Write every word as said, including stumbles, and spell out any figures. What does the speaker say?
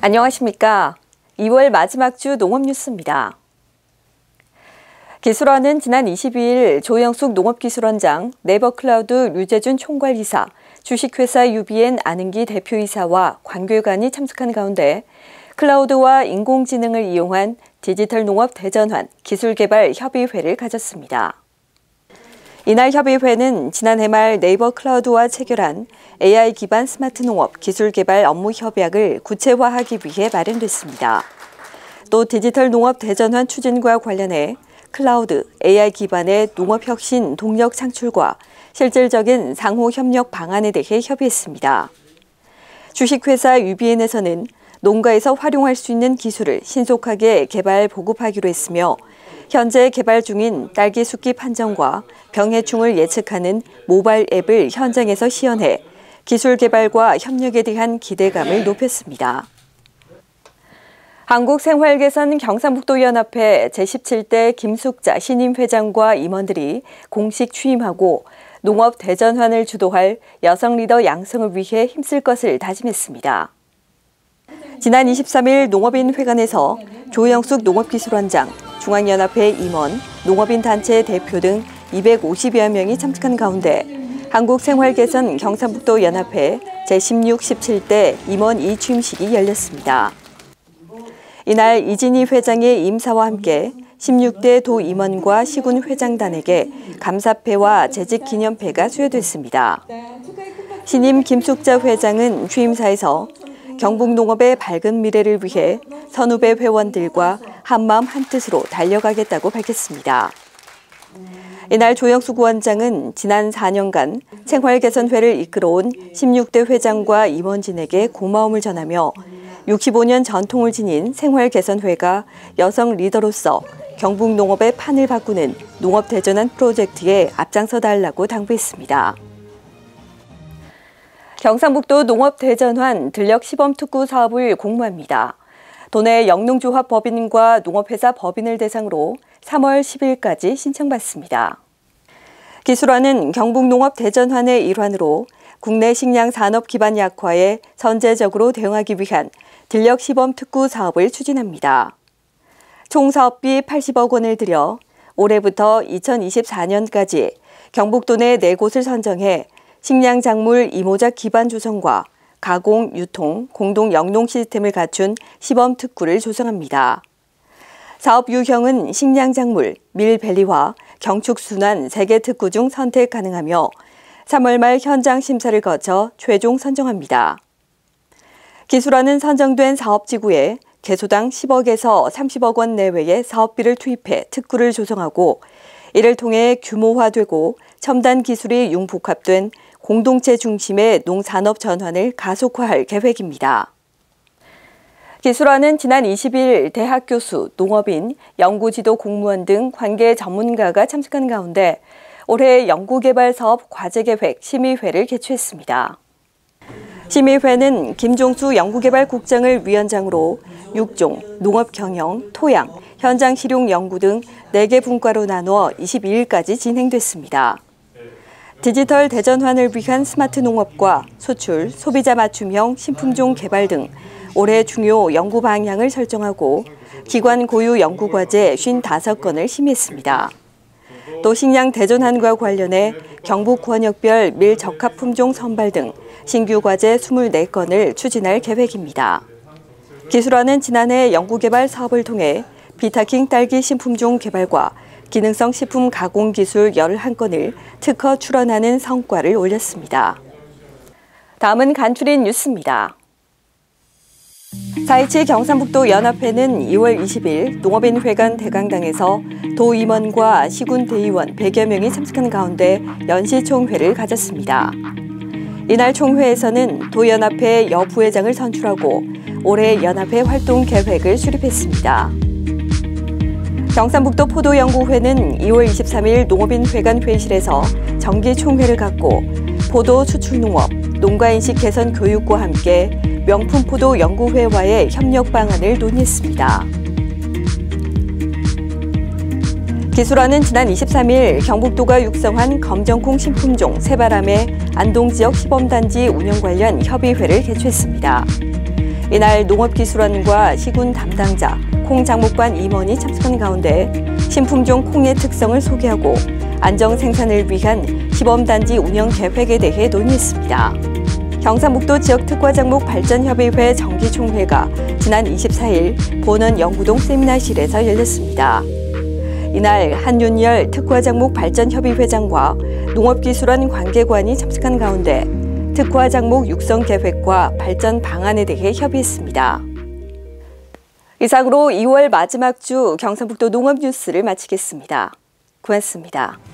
안녕하십니까. 이월 마지막 주 농업뉴스입니다. 기술원은 지난 이십이일 조영숙 농업기술원장, 네이버클라우드 류재준 총괄이사, 주식회사 유비엔 안은기 대표이사와 관계관이 참석한 가운데 클라우드와 인공지능을 이용한 디지털 농업 대전환 기술개발 협의회를 가졌습니다. 이날 협의회는 지난해 말 네이버 클라우드와 체결한 에이아이 기반 스마트 농업 기술 개발 업무 협약을 구체화하기 위해 마련됐습니다. 또 디지털 농업 대전환 추진과 관련해 클라우드, 에이아이 기반의 농업 혁신 동력 창출과 실질적인 상호 협력 방안에 대해 협의했습니다. 주식회사 유비엔에서는 농가에서 활용할 수 있는 기술을 신속하게 개발 보급하기로 했으며 현재 개발 중인 딸기 숙기 판정과 병해충을 예측하는 모바일 앱을 현장에서 시연해 기술 개발과 협력에 대한 기대감을 높였습니다. 한국생활개선 경상북도연합회 제십칠 대 김숙자 신임 회장과 임원들이 공식 취임하고 농업 대전환을 주도할 여성 리더 양성을 위해 힘쓸 것을 다짐했습니다. 지난 이십삼일 농업인 회관에서 조영숙 농업기술원장, 중앙연합회 임원, 농업인 단체 대표 등 이백오십여 명이 참석한 가운데 한국생활개선 경상북도 연합회 제십육, 십칠 대 임원 이취임식이 열렸습니다. 이날 이진희 회장의 임사와 함께 십육 대 도임원과 시군 회장단에게 감사패와 재직기념패가 수여됐습니다. 신임 김숙자 회장은 취임사에서 경북농업의 밝은 미래를 위해 선후배 회원들과 한마음 한뜻으로 달려가겠다고 밝혔습니다. 이날 조영숙 원장은 지난 사 년간 생활개선회를 이끌어온 십육 대 회장과 임원진에게 고마움을 전하며 육십오 년 전통을 지닌 생활개선회가 여성 리더로서 경북농업의 판을 바꾸는 농업대전환 프로젝트에 앞장서 달라고 당부했습니다. 경상북도 농업대전환 들녘시범특구 사업을 공모합니다. 도내 영농조합 법인과 농업회사 법인을 대상으로 삼월 십일까지 신청받습니다. 기술원은 경북농업 대전환의 일환으로 국내 식량 산업 기반 약화에 선제적으로 대응하기 위한 들녘시범특구 사업을 추진합니다. 총 사업비 팔십억 원을 들여 올해부터 이천이십사 년까지 경북도 내 네 곳을 선정해 식량 작물 이모작 기반 조성과 가공, 유통, 공동 영농 시스템을 갖춘 시범 특구를 조성합니다. 사업 유형은 식량 작물, 밀밸리와 경축순환 세 개 특구 중 선택 가능하며 삼월 말 현장 심사를 거쳐 최종 선정합니다. 기술원은 선정된 사업지구에 개소당 십억에서 삼십억 원 내외의 사업비를 투입해 특구를 조성하고 이를 통해 규모화되고 첨단 기술이 융복합된 공동체 중심의 농산업 전환을 가속화할 계획입니다. 기술원은 지난 이십일 대학 교수, 농업인, 연구지도 공무원 등 관계 전문가가 참석한 가운데 올해 연구개발사업 과제계획 심의회를 개최했습니다. 심의회는 김종수 연구개발국장을 위원장으로 육종, 농업경영, 토양, 현장 실용 연구 등 네 개 분과로 나누어 이십이일까지 진행됐습니다. 디지털 대전환을 위한 스마트 농업과 수출, 소비자 맞춤형 신품종 개발 등 올해 중요 연구 방향을 설정하고 기관 고유 연구과제 오십오 건을 심의했습니다. 또 식량 대전환과 관련해 경북 권역별 밀 적합 품종 선발 등 신규 과제 이십사 건을 추진할 계획입니다. 기술원은 지난해 연구개발 사업을 통해 비타킹 딸기 신품종 개발과 기능성 식품 가공 기술 십일 건을 특허 출원하는 성과를 올렸습니다. 다음은 간추린 뉴스입니다. 사 이칠 경상북도 연합회는 이월 이십일 농업인 회관 대강당에서 도임원과 시군 대의원 백여 명이 참석한 가운데 연시총회를 가졌습니다. 이날 총회에서는 도연합회 여부회장을 선출하고 올해 연합회 활동 계획을 수립했습니다. 경상북도 포도연구회는 이월 이십삼일 농업인 회관 회의실에서 정기총회를 갖고 포도 수출농업, 농가인식 개선 교육과 함께 명품포도 연구회와의 협력 방안을 논의했습니다. 기술원은 지난 이십삼일 경북도가 육성한 검정콩 신품종 새바람의 안동지역 시범단지 운영 관련 협의회를 개최했습니다. 이날 농업기술원과 시군 담당자, 콩장목관 임원이 참석한 가운데 신품종 콩의 특성을 소개하고 안정 생산을 위한 시범단지 운영 계획에 대해 논의했습니다. 경상북도 지역특화작목 발전협의회 정기총회가 지난 이십사일 본원 영구동 세미나실에서 열렸습니다. 이날 한윤열 특화작목 발전협의회장과 농업기술원 관계관이 참석한 가운데 특화작목 육성 계획과 발전 방안에 대해 협의했습니다. 이상으로 이월 마지막 주 경상북도 농업 뉴스를 마치겠습니다. 고맙습니다.